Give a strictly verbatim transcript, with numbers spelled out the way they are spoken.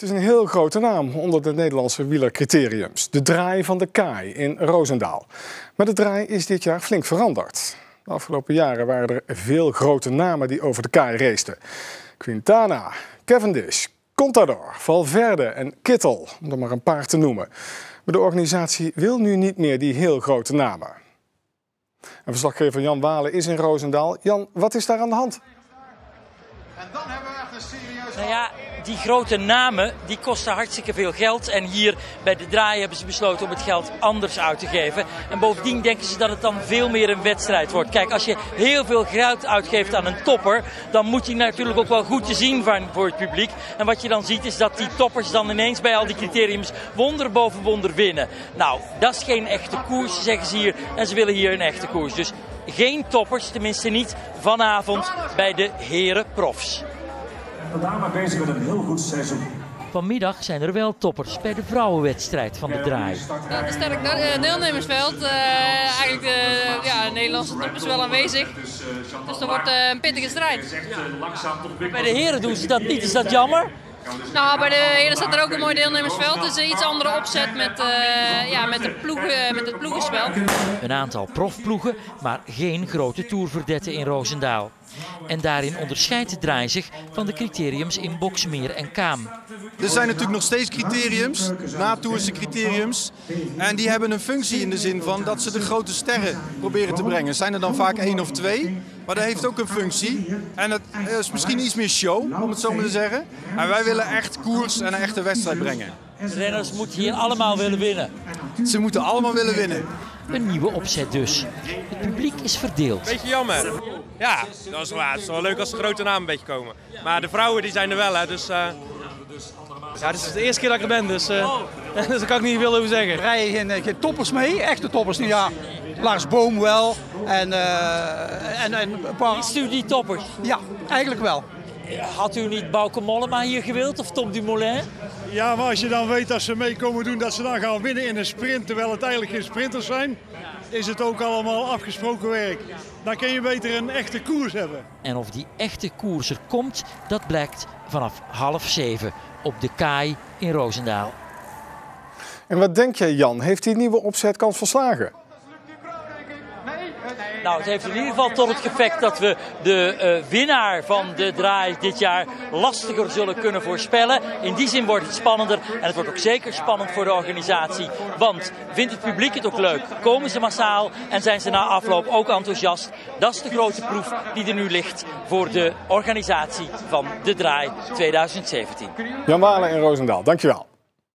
is een heel grote naam onder de Nederlandse wielercriteriums. De Draai van de Kaai in Roosendaal. Maar de Draai is dit jaar flink veranderd. De afgelopen jaren waren er veel grote namen die over de Kaai raceten. Quintana, Cavendish, Contador, Valverde en Kittel, om er maar een paar te noemen. Maar de organisatie wil nu niet meer die heel grote namen. En verslaggever Jan Walen is in Roosendaal. Jan, wat is daar aan de hand? En dan hebben we echt een serieus... Nou ja, die grote namen die kosten hartstikke veel geld. En hier bij de Draai hebben ze besloten om het geld anders uit te geven. En bovendien denken ze dat het dan veel meer een wedstrijd wordt. Kijk, als je heel veel geld uitgeeft aan een topper, dan moet hij natuurlijk ook wel goed te zien zijn voor het publiek. En wat je dan ziet is dat die toppers dan ineens bij al die criteriums wonder boven wonder winnen. Nou, dat is geen echte koers, zeggen ze hier. En ze willen hier een echte koers. Dus geen toppers, tenminste niet vanavond bij de heren profs. We zijn maar bezig met een heel goed seizoen. Vanmiddag zijn er wel toppers bij de vrouwenwedstrijd van de Draai. Ja, een sterk deelnemersveld. Uh, eigenlijk de, ja, de Nederlandse top is wel aanwezig. Dus dat wordt uh, een pittige strijd. Bij de heren doen ze dat niet, is dat jammer? Nou, bij de heren staat er ook een mooi deelnemersveld. Dus een iets andere opzet met, uh, ja, met, de ploegen, met het ploegenspel. Een aantal profploegen, maar geen grote tourverdetten in Roosendaal. En daarin onderscheidt de Draai zich van de criteriums in Boxmeer en Kaam. Er zijn natuurlijk nog steeds criteriums, natoerse criteriums. En die hebben een functie in de zin van dat ze de grote sterren proberen te brengen. Er zijn er dan vaak één of twee, maar dat heeft ook een functie. En het is misschien iets meer show, om het zo maar te zeggen. En wij willen echt koers en een echte wedstrijd brengen. De renners moeten hier allemaal willen winnen. Ze moeten allemaal willen winnen. Een nieuwe opzet dus. Het publiek is verdeeld. Beetje jammer. Ja, dat is waar. Het is wel leuk als de grote namen een beetje komen. Maar de vrouwen die zijn er wel, hè, dus... Uh... Ja, dit is de eerste keer dat ik er ben, dus, uh, dus daar kan ik niet veel over zeggen. Er rijden geen, geen toppers mee, echte toppers niet. Ja, Lars Boom wel en, uh, en, en een paar... Is u die toppers? Ja, eigenlijk wel. Had u niet Bauke Mollema hier gewild of Tom Dumoulin? Ja, maar als je dan weet dat ze mee komen doen, dat ze dan gaan winnen in een sprint, terwijl het eigenlijk geen sprinters zijn, is het ook allemaal afgesproken werk. Dan kun je beter een echte koers hebben. En of die echte koers er komt, dat blijkt vanaf half zeven op de Kaai in Roosendaal. En wat denk jij, Jan? Heeft die nieuwe opzet kans van slagen? Nou, het heeft in ieder geval tot het effect dat we de uh, winnaar van de Draai dit jaar lastiger zullen kunnen voorspellen. In die zin wordt het spannender en het wordt ook zeker spannend voor de organisatie. Want vindt het publiek het ook leuk? Komen ze massaal en zijn ze na afloop ook enthousiast? Dat is de grote proef die er nu ligt voor de organisatie van de Draai tweeduizend zeventien. Jan Walen in Roosendaal, dankjewel.